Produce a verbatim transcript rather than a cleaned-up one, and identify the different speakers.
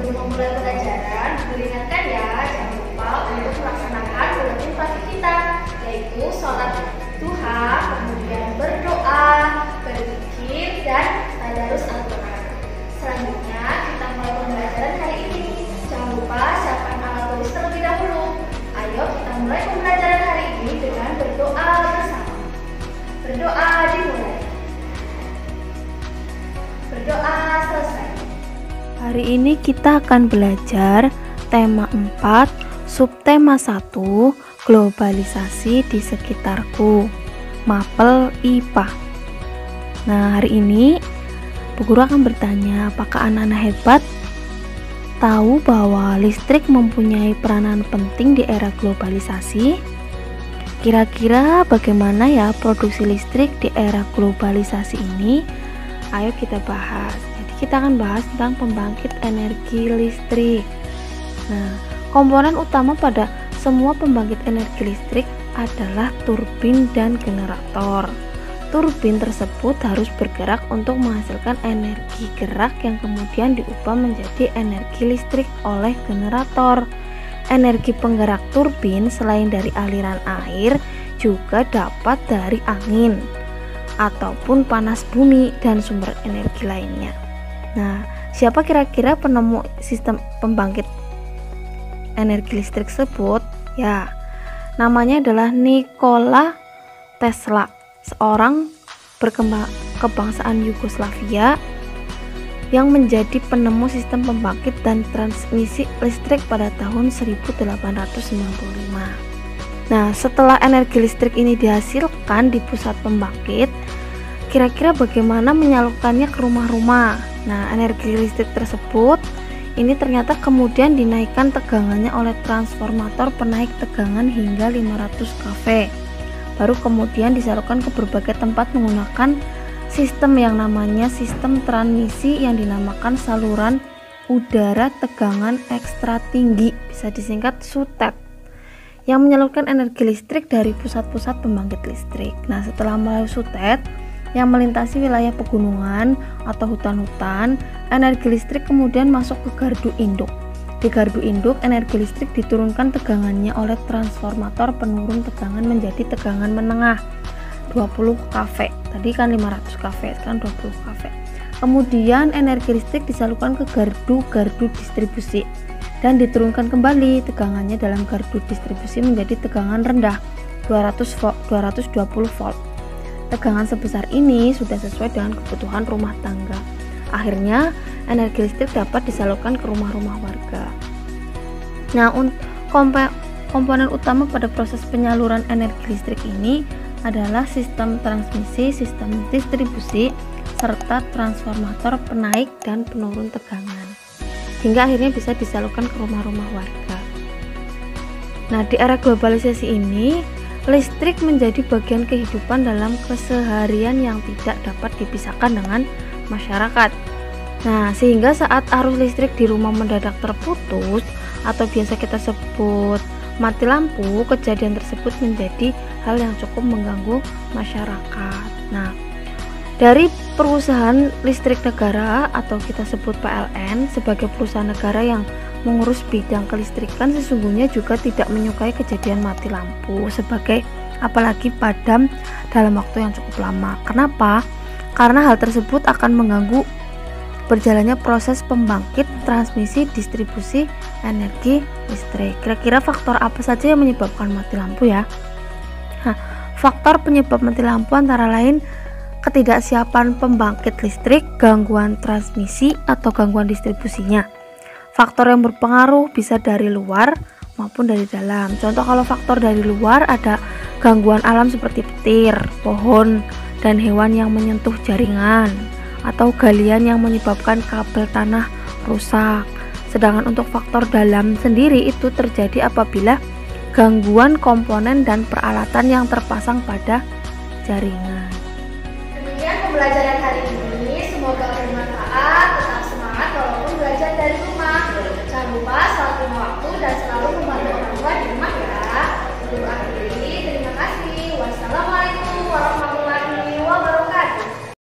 Speaker 1: Sebelum memulai pelajaran, diingatkan ya, jangan lupa untuk melaksanakan buletin pagi kita, yaitu sholat duha, kemudian berdoa, berzikir, dan tadarus Al-Quran. Selanjutnya, kita mulai pembelajaran hari ini. Jangan lupa siapkan alat tulis terlebih dahulu. Ayo kita mulai pembelajaran hari ini dengan berdoa bersama. Berdoa dimulai. Berdoa selesai.
Speaker 2: Hari ini kita akan belajar tema empat, subtema satu, globalisasi di sekitarku, mapel I P A. Nah, hari ini Bu Guru akan bertanya, apakah anak-anak hebat tahu bahwa listrik mempunyai peranan penting di era globalisasi? Kira-kira bagaimana ya produksi listrik di era globalisasi ini? Ayo kita bahas. Kita akan bahas tentang pembangkit energi listrik. Nah, komponen utama pada semua pembangkit energi listrik adalah turbin dan generator. Turbin tersebut harus bergerak untuk menghasilkan energi gerak yang kemudian diubah menjadi energi listrik oleh generator. Energi penggerak turbin selain dari aliran air juga dapat dari angin ataupun panas bumi dan sumber energi lainnya. Nah, siapa kira-kira penemu sistem pembangkit energi listrik tersebut? Ya, namanya adalah Nikola Tesla, seorang berkebangsaan Yugoslavia yang menjadi penemu sistem pembangkit dan transmisi listrik pada tahun seribu delapan ratus sembilan puluh lima. Nah, setelah energi listrik ini dihasilkan di pusat pembangkit, kira-kira bagaimana menyalurkannya ke rumah-rumah? Nah, energi listrik tersebut ini ternyata kemudian dinaikkan tegangannya oleh transformator penaik tegangan hingga lima ratus kV. Baru kemudian disalurkan ke berbagai tempat menggunakan sistem yang namanya sistem transmisi yang dinamakan saluran udara tegangan ekstra tinggi, bisa disingkat SUTET, yang menyalurkan energi listrik dari pusat-pusat pembangkit listrik. Nah, setelah melalui SUTET yang melintasi wilayah pegunungan atau hutan-hutan, energi listrik kemudian masuk ke gardu induk. Di gardu induk, energi listrik diturunkan tegangannya oleh transformator penurun tegangan menjadi tegangan menengah dua puluh kV. Tadi kan lima ratus kV, sekarang dua puluh kV. Kemudian energi listrik disalurkan ke gardu-gardu distribusi dan diturunkan kembali tegangannya dalam gardu distribusi menjadi tegangan rendah dua ratus volt, dua ratus dua puluh volt. Tegangan sebesar ini sudah sesuai dengan kebutuhan rumah tangga. Akhirnya, energi listrik dapat disalurkan ke rumah-rumah warga. Nah, komponen utama pada proses penyaluran energi listrik ini adalah sistem transmisi, sistem distribusi, serta transformator penaik dan penurun tegangan, hingga akhirnya bisa disalurkan ke rumah-rumah warga. Nah, di era globalisasi ini, listrik menjadi bagian kehidupan dalam keseharian yang tidak dapat dipisahkan dengan masyarakat. Nah, sehingga saat arus listrik di rumah mendadak terputus atau biasa kita sebut mati lampu, kejadian tersebut menjadi hal yang cukup mengganggu masyarakat. Nah, dari perusahaan listrik negara atau kita sebut P L N sebagai perusahaan negara yang mengurus bidang kelistrikan sesungguhnya juga tidak menyukai kejadian mati lampu sebagai apalagi padam dalam waktu yang cukup lama. Kenapa? Karena hal tersebut akan mengganggu berjalannya proses pembangkit, transmisi, distribusi energi listrik. Kira-kira faktor apa saja yang menyebabkan mati lampu ya? Nah, faktor penyebab mati lampu antara lain ketidaksiapan pembangkit listrik, gangguan transmisi atau gangguan distribusinya. Faktor yang berpengaruh bisa dari luar maupun dari dalam. Contoh kalau faktor dari luar ada gangguan alam seperti petir, pohon, dan hewan yang menyentuh jaringan, atau galian yang menyebabkan kabel tanah rusak. Sedangkan untuk faktor dalam sendiri itu terjadi apabila gangguan komponen dan peralatan yang terpasang pada jaringan.
Speaker 1: Demikian pembelajaran hari ini, semoga bermanfaat. Tetap semangat walaupun belajar dari rumah. Jangan lupa